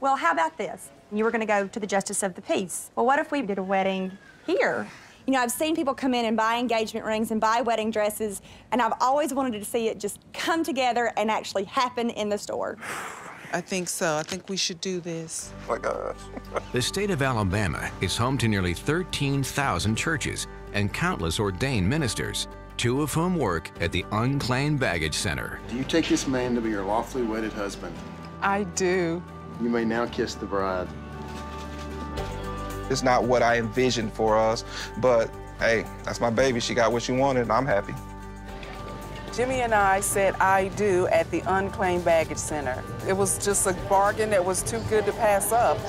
well, how about this? You were going to go to the Justice of the Peace. Well, what if we did a wedding here? You know, I've seen people come in and buy engagement rings and buy wedding dresses, and I've always wanted to see it just come together and actually happen in the store. I think so. I think we should do this. Oh my gosh. The state of Alabama is home to nearly 13,000 churches and countless ordained ministers, 2 of whom work at the Unclaimed Baggage Center. Do you take this man to be your lawfully wedded husband? I do. You may now kiss the bride. It's not what I envisioned for us, but hey, that's my baby. She got what she wanted, and I'm happy. Jimmy and I said I do at the Unclaimed Baggage Center. It was just a bargain that was too good to pass up.